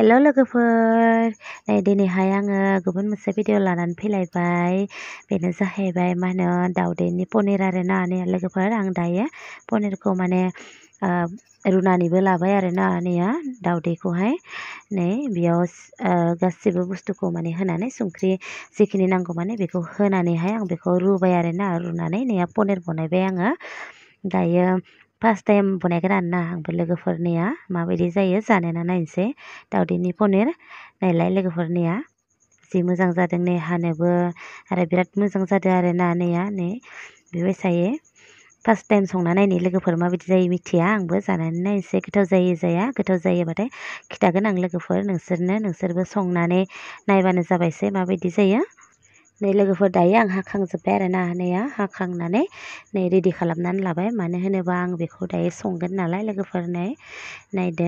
हेल' लोगोफोर नै दिनैहाय आङो गुबुन मोनसे भिडिअ लानानै फैलायबाय। बेनो जाहैबाय मा होनो दाउदैनि पनिर आरोना लोगोफोर। आं दायो पनिरखौ माने रुनानैबो लाबाय आरोना दाउदैखौहाय नै बेयाव गासिबो बुस्थुखौ माने होनानै संख्रि जिखिनि नांगौ माने बेखौ होनानैहाय आं बेखौ रुबाय आरोना। रुनानै पनिर बनायबाय आङो दायो। फार्स्ट टाइम बनायगोन आरोना आंबो लोगोफोरनिया माबायदि जायो जानायना नायनोसै दाउदैनि पनिर। नायलाय लोगोफोरनिया जि मोजां जादों नै हानोबो आरो बिराद मोजां जादों आरोना नै बेबायसायै। फार्स्ट टाइम संना नायनि लोगोफोर माबायदि जायो मिथिया, आंबो जानानै नायनोसै गोथाव जायो जाया। गोथाव जायोबाथाय खिथागोन आं लोगोफोर नोंसोरबो संनानै नायबानो जाबायसै माबायदि जायो। नै लोगोफोर दायो आं हाखांजोब्बाय आरोना हाखांनानै नै रेडि खालामनानै लाबाय। मानो होनोबा आं बेखौ दायो संगोन नालाय लोगोफोर। नायदो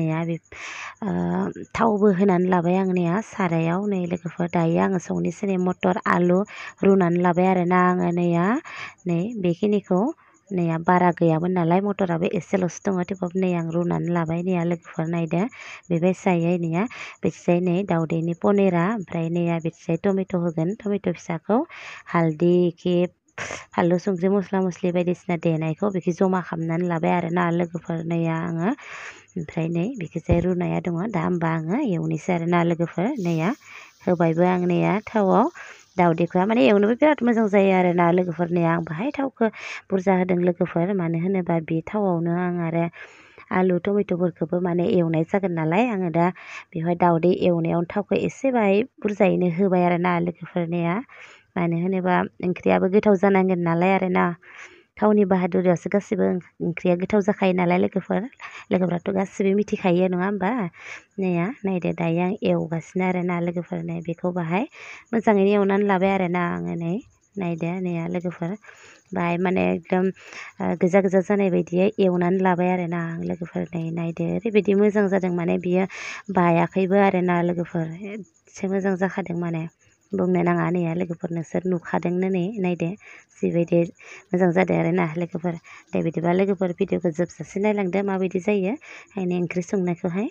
थावबो होनानै लाबाय आं सारायाव। नै लोगोफोर दायो आङो संनोसै मटर आलु रुनानै लाबाय आरोना आङो नै बेखिनिखौ बारा गैयामोन नालाय मटराबो एसेल'सो दङ, थेवबाबो आं रुनानै लाबाय लोगोफोर। नायदो बेबायसायै बेथिजाय दाउदैनि पनिरा, ओमफ्राय बेथिजाय टमेट' होगोन, टमेट' फिसाखौ हालदै फानलु संख्रि मस्ला मस्लि बायदिसिना देनायखौ बेखौ जमा खालामनानै लाबाय आरोना लोगोफोर आङो। ओमफ्राय बेखिजाय रुनाया दङ दा, होमबा आङो एवनोसै आरोना लोगोफोर। होबायबो आं थावआव दाउदैखौ माने एवनोबो बिराद मोजां जायो आरोना लोगोफोर। आं बाहाय थावखौ बुरजा होदों लोगोफोर, मानो होनोबा बे थावआवनो आं आरो आलु टमेट'फोरखौबो माने एवनाय जागोन नालाय। आङो दा बेवहाय दाउदै एवनायावनो थावखौ एसे बाहाय बुरजायैनो होबाय आरोना लोगोफोर। मानो होनोबा ओंख्रियाबो गोथाव जानांगोन नालाय आरोना। थावनि बाहादुरियावसो गासिबो ओंख्रिया गोथाव जाखायो नालाय लोगोफोराथ' गासिबो मिथिखायो नङा होमबा। नायदो दायो आं एवगासिनो आरोना लोगोफोर। बेखौ बाहाय मोजाङैनो एवनानै लाबाय आरोना आङो। नायदो लोगोफोर बाहाय माने एकदम गोजा गोजा जानाय बायदियै एवनानै लाबाय आरोना आं लोगोफोर। नायदो ओरैबायदि मोजां जादों माने बियो बायाखैबो आरोना लोगोफोर। एसे मोजां जाखादों माने बुंनो नाङा लोगोफोर। नोंसोर नुखादोंनो नायदो जिबायदि मोजां जादों आरोना लोगोफोर। बिदिबा लोगोफोर भिडिअखौ जोबजासे नायलांदो माबायदि जायो आंनि ओंख्रि संनायखौहाय।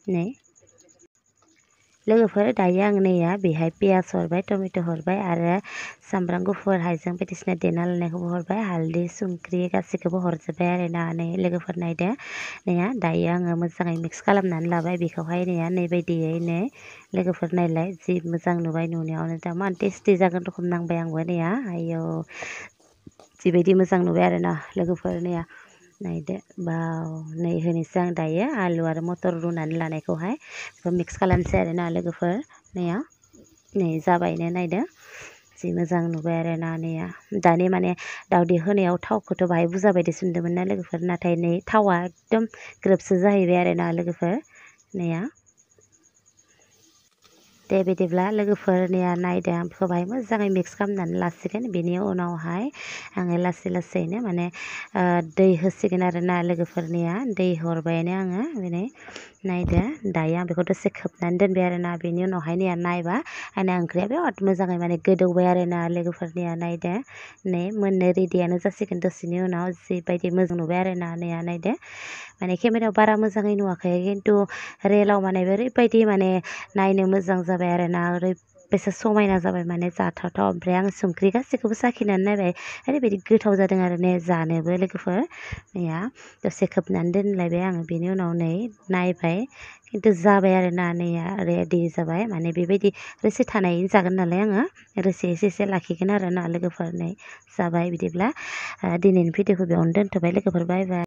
लोगोफोर दायो आं बेहाय पियास हरबाय, टमेट' हरबाय आरो सामब्राम गुफुर हाइजें बायदिसिना देना लानायखौबो हरबाय, हालदै संख्रि गासैखौबो हरजोब्बाय आरोना लोगोफोर। नायदो दायो आङो मोजाङै मिक्स खालामनानै लाबाय बेखौहाय बायदियै लोगोफोर। नायलाय जि मोजां नुबाय नुनायावनो दा मा टेस्टि जागोन रखम नांबाय आंबो आयौ जिबायदि मोजां नुबाय आरोना लोगोफोर। नायदो बाव होनोसै आं दायो आलु आरो मटर रुनानै लानायखौहाय बेखौ मिक्स खालामसै आरोना लोगोफोर। जाबायनो नायदो जि मोजां नुबाय आरोना दानि माने दाउदै होनायाव थावखौथ' बाहाय बुरजा बायदि सुनदोंमोन ना लोगोफोर, नाथाय थावा एकदम ग्रोबसो जाहैबाय आरोना लोगोफोर। बिदिब्ला लोगोफोर नायदो आं बेखौ बाहाय मोजाङै मिक्स खालामनानै लासिगोन। बेनि उनावहाय आङो लासै लासैनो माने दै होसिगोन आरोना लोगोफोर। दै हरबायानो आङो। नायदो दायो आं बेखौ दसे खोबनानै दोनबाय आरोना। बेनि उनावहाय नायबा आंना ओंख्रिया बिराद मोजाङै माने गोदौबाय आरोना लोगोफोर। नायदो मोननो रेडियानो जासिगोन दसेनि उनाव। जिबायदि मोजां नुबाय आरोना नायदो माने केमेरायाव बारा मोजाङै नुवाखै, खिन्थु रियेलाव माने ओरैबायदि माने नायनो मोजां जाबाय आरोना। ओरैबायसा समायना जाबाय माने जाथावथाव। ओमफ्राय आं संख्रि गासैखौबो साखिनानै नायबाय, ओरैबायदि गोथाव जादों आरो जानोबो लोगोफोर। दसे खोबनानै दोनलायबाय आङो। बेनि उनाव नायबाय, खिन्थु जाबाय आरोना रेडि जाबाय। माने बेबायदि रोसि थानाय जागोन नालाय आङो रोसि एसे एसे लाखिगोन आरोना लोगोफोर। जाबाय बिदिब्ला दिनैनि भिडिअखौ बेयावनो दोनथ'बाय लोगोफोर। बाय बाय।